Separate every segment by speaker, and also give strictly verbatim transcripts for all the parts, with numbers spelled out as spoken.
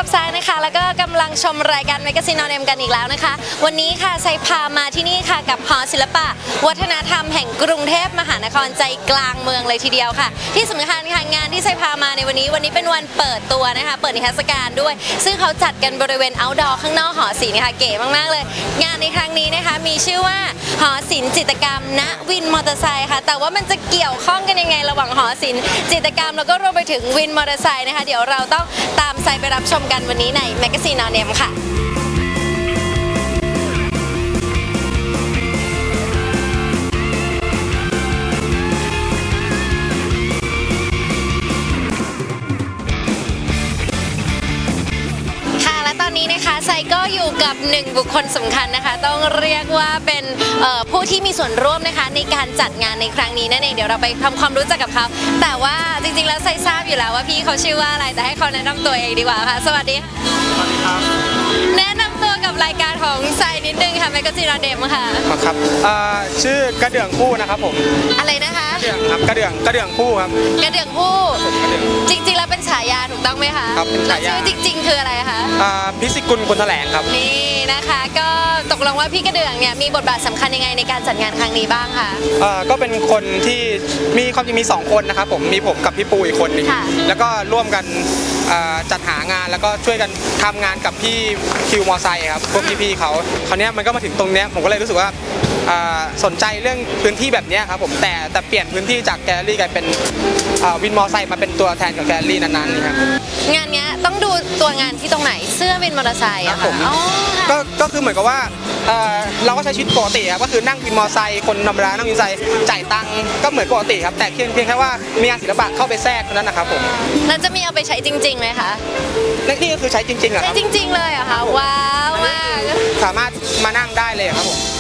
Speaker 1: ซ้ายนะคะแล้วก็กำลังชมรายการแมกกาซีนอนเอ็มกันอีกแล้วนะคะวันนี้ค่ะไซพามาที่นี่ค่ะกับหอศิลปะวัฒนธรรมแห่งกรุงเทพมหานครใจกลางเมืองเลยทีเดียวค่ะที่สำคัญค่ะงานที่ไซพามาในวันนี้วันนี้เป็นวันเปิดตัวนะคะเปิดนิทรรศการด้วยซึ่งเขาจัดกันบริเวณเอาท์ดอร์ข้างนอกหอศิลป์นะคะเก๋มากๆเลยงานในครั้งนี้นะคะมีชื่อว่าหอศิลป์จิตรกรรมณวินมอเตอร์ไซค์ค่ะแต่ว่ามันจะเกี่ยวข้องกันยังไงระหว่างหอศิลป์จิตรกรรมแล้วก็รวมไปถึงวินมอเตอร์ไซค์นะคะเดี๋ยวเราต้องตามไซไปรับชมกันวันนี้ในแมกกาซีนอนเอ็มค่ะไซก็อยู่กับหนึ่งบุคคลสำคัญนะคะต้องเรียกว่าเป็นผู้ที่มีส่วนร่วมนะคะในการจัดงานในครั้งนี้นั่นเองเดี๋ยวเราไปทำความรู้จักกับเขาแต่ว่าจริงๆแล้วไซทราบอยู่แล้วว่าพี่เขาชื่อว่าอะไรแต่ให้เขาแนะนำตัวเองดีกว่าค่ะสวัสดีค่ะ
Speaker 2: สวัสดีครับ
Speaker 1: แนะนำตัวกับรายการของไซนิดนึงค่ะแมกกาซีนอนเอ็มค่ะ
Speaker 2: ครับชื่อกระเดื่องคู่นะครับผม
Speaker 1: อะไรนะคะ
Speaker 2: กระเดื่องครับกระเดื่องกระเดื่องคู่ครับ
Speaker 1: กระเดื่องคู่จริงๆแล้วเป็นฉายาถูกต้องไหมคะ
Speaker 2: ครับเป็นฉายา
Speaker 1: ชื่อจริงๆคืออะไรคะ
Speaker 2: พิสิกุลคนแถลงครับ
Speaker 1: นี่นะคะก็ตกลงว่าพี่กระเดื่องเนี่ยมีบทบาทสำคัญยังไงในการจัดงานครั้งนี้บ้างคะ
Speaker 2: ก็เป็นคนที่มีความจริงมีสองคนนะครับผมมีผมกับพี่ปูอีกคนนึงแล้วก็ร่วมกันจัดหางานแล้วก็ช่วยกันทำงานกับพี่คิวมอไซค์ครับพวกพี่ๆเขาคราวนี้มันก็มาถึงตรงนี้ผมก็เลยรู้สึกว่าสนใจเรื่องพื้นที่แบบนี้ครับผมแต่แต่เปลี่ยนพื้นที่จากแกลเลอรี่กลายเป็นวินมอไซค์มาเป็นตัวแทนกับแกลเลอรี่นั้นๆนี่ครับ
Speaker 1: งานนี้ต้องดูตัวงานที่ตรงไหนเสื้อวินมอเตอร์ไซค์อะค่ะ
Speaker 2: ก็ก็คือเหมือนกับว่าเราก็ใช้ชีวิตปกติครับก็คือนั่งวินมอไซค์คนธรรมดานั่งวินมอไซค์จ่ายตังค์ก็เหมือนปกติครับแต่เพียงเพียงแค่ว่ามีงานศิลปะเข้าไปแทรกนั้นนะครับผม
Speaker 1: แล้วจะมีเอาไปใช้จริงๆไหมคะ
Speaker 2: นี่ก็คือใช้จริงๆอะ
Speaker 1: ใช้จริงๆเลยอะค่ะว้าวมาก
Speaker 2: สามารถมานั่งได้เลยครับผม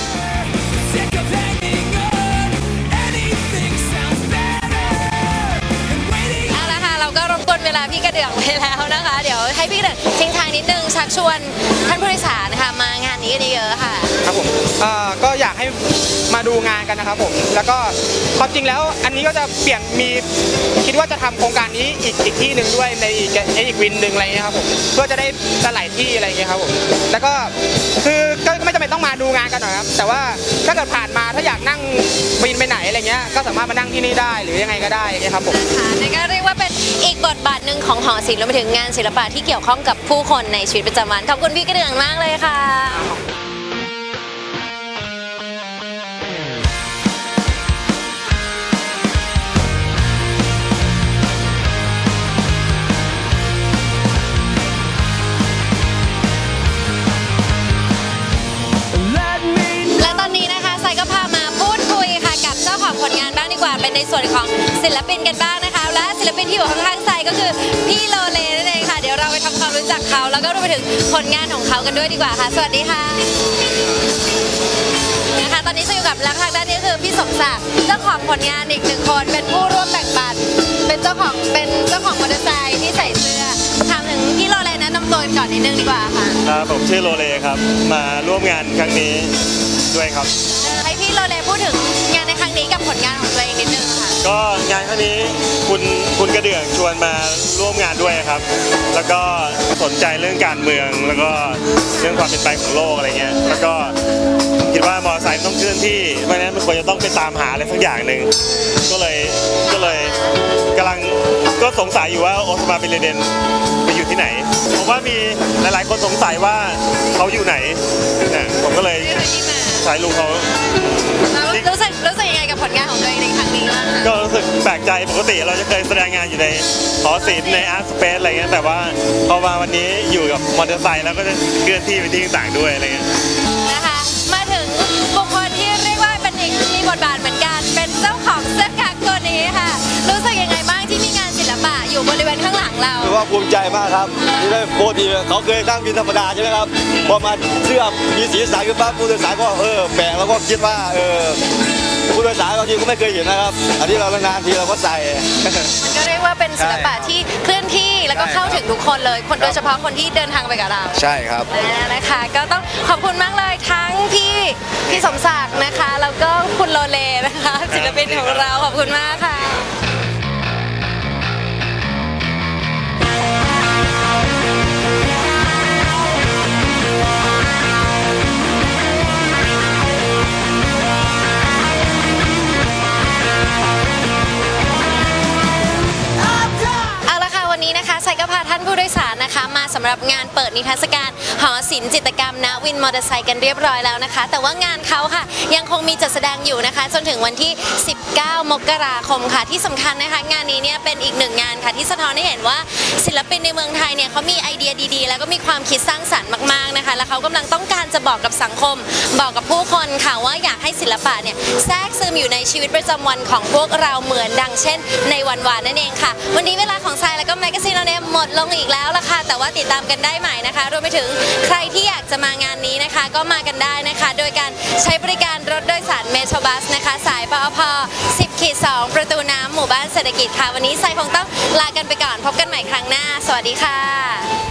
Speaker 1: เราก็รบกวนเวลาพี่กระเดื่องไปแล้วนะคะเดี๋ยวให้พี่กระเดื่องทิ้งท้ายนิดนึงชักชวนท่านผู้โดยสารนะคะมางานนี้กันเยอะค่ะ
Speaker 2: ครับผมก็อยากให้มาดูงานกันนะครับผมแล้วก็ความจริงแล้วอันนี้ก็จะเปลี่ยนมีคิดว่าจะทำโครงการนี้อีกอีกที่หนึ่งด้วยในอีกอีกวินหนึ่งอะไรเงี้ยครับผมเพื่อจะได้หลายที่อะไรเงี้ยครับผมแล้วก็คือก็ไม่จำเป็นต้องมาดูงานกันหรอกครับแต่ว่าถ้าเกิดผ่านมาถ้าอยากนั่งวินไปไหนอะไรเงี้ยก็สามารถมานั่งที่นี่ได้หรือยังไงก็ได้เงี้ยครับผม
Speaker 1: ค่ะนี่ก็เรียกว่าเป็นอีกบทบาทหนึ่งของหอศิลป์รวมไปถึงงานศิลปะที่เกี่ยวข้องกับผู้คนในชีวิตประจำวันขอบคุณพี่กระเดื่องมากเลยค่ะและตอนนี้นะคะไซก็พามาพูดคุยค่ะกับเจ้าของผลงานบ้างดีกว่าเป็นในส่วนของศิลปินกันบ้างนะคะและศิลปินที่อยู่ข้างๆไซก็คือพี่โลเลนั่นเองค่ะเดี๋ยวเราไปทำความรู้จักเขาแล้วก็รวมไปถึงผลงานของเขากันด้วยดีกว่าค่ะสวัสดีค่ะนะคะตอนนี้จะอยู่กับแล้วทางด้านนี้คือพี่สมศักดิ์เจ้าของผลงานอีกหนึ่งคนเป็นผู้ร่วมแบ่งปันเป็นเจ้าของเป็นเจ้าของมอเตอร์ไซค์ที่ใส่เสื้อถามถึงพี่โลเลแนะนำตัวกันก่อนนิดนึงดีกว่าค่ะ
Speaker 3: ครับผมชื่อโลเลครับมาร่วมงานครั้งนี้ด้วยครับ
Speaker 1: ให้พี่โลเลพูดถึงงานในครั้งนี้กับผลงานของตัวเองนิดนึงค่ะ
Speaker 3: ก็งานครั้งนี้คุณคุณกระเดื่องชวนมาร่วมงานด้วยครับแล้วก็สนใจเรื่องการเมืองแล้วก็เรื่องความเป็นไปของโลกอะไรเงี้ยแล้วก็คิดว่ามอเตอร์ไซค์ต้องเคลื่อนที่เพราะฉะนั้นมันควรจะต้องไปตามหาอะไรสักอย่างหนึ่งก็เลยก็เลยกำลังก็สงสัยอยู่ว่าโอสมาบินเลเดนไปอยู่ที่ไหนผมว่ามีหลายๆคนสงสัยว่าเขาอยู่ไหนเนี่ยผมก็เลยสายลุงเขา
Speaker 1: รู้สึกรู้สึกยังไงกับผลงานของตัวเองในครั้งนี้บ้าง
Speaker 3: ก็รู้สึกแปลกใจปกติเราจะเคยแสดงงานอยู่ในหอศิลป์ในอาร์ตสเปซอะไรเงี้ยแต่ว่าพอมาวันนี้อยู่กับมอเตอร์ไซค์แล้วก็จะเคลื่อนที่ไปที่ต่างๆด้วยอะไรเงี้ย
Speaker 1: นะคะมาถึงบุคคลที่เรียกว่าเป็นอีกมีบทบาทเหมือนกันเป็นเจ้าของเสื้อกั๊กตัวนี้ค่ะรู้สึกยังไงบ้างที่มีงานศิลปะอยู่บริเวณข้างหลังเรา
Speaker 4: ถือว่าภูมิใจมากครับที่ได้ปกติเขาเคยนั่งวินธรรมดาใช่ไหมครับพอมาเสื้อมีสีสันขึ้นปั๊บผู้โดยสารก็เออแปลกแล้วก็คิดว่าเออผู้โดยสารบางทีก็ไม่เคยเห็นนะครับอันนี้เรานานทีเราก็ใส่
Speaker 1: มันก็เรียกว่าเป็นศิลปะที่เคลื่อนที่แล้วก็เข้าถึงทุกคนเลยคนโดยเฉพาะคนที่เดินทางไปกับเรา
Speaker 4: ใช่ครับ
Speaker 1: นะคะก็ต้องขอบคุณมากเลยทั้งพี่พี่สมศักดิ์นะคะแล้วก็คุณโลเลนะคะศิลปินของเราขอบคุณมากค่ะไซก็พาท่านผู้โดยสารนะคะมาสำหรับงานเปิดนิทรรศการหอศิลป์จิตรกรรมณวินมอเตอร์ไซค์กันเรียบร้อยแล้วนะคะแต่ว่างานเขาค่ะยังคงมีจัดแสดงอยู่นะคะจนถึงวันที่สิบเก้ามกราคมค่ะที่สำคัญนะคะงานนี้เนี่ยเป็นอีกหนึ่งงานค่ะที่สะท้อนให้เห็นว่าศิลปินในเมืองไทยเนี่ยเขามีไอเดียดีๆแล้วก็มีความคิดสร้างสรรค์มากๆนะคะและเขากำลังต้องการจะบอกกับสังคมบอกกับผู้คนค่ะว่าอยากให้ศิลปะเนี่ยแทรกซึมอยู่ในชีวิตประจำวันของพวกเราเหมือนดังเช่นในวันวานนั่นเองค่ะวันนี้เวลาของทรายแล้วก็แมกกาซีนเนี่ยหมดลงอีกแล้วล่ะค่ะแต่ว่าติดตามกันได้ใหม่นะคะรวมไปถึงใครที่อยากจะมางานนี้นะคะก็มากันได้นะคะโดยการใช้บริการรถโดยสารเมโทรบัสนะคะสายปอพ สิบ สอง ประตูน้ำหมู่บ้านเศรษฐกิจค่ะวันนี้ทรายคงต้องลากันไปก่อนพบกันใหม่ครั้งหน้าสวัสดีค่ะ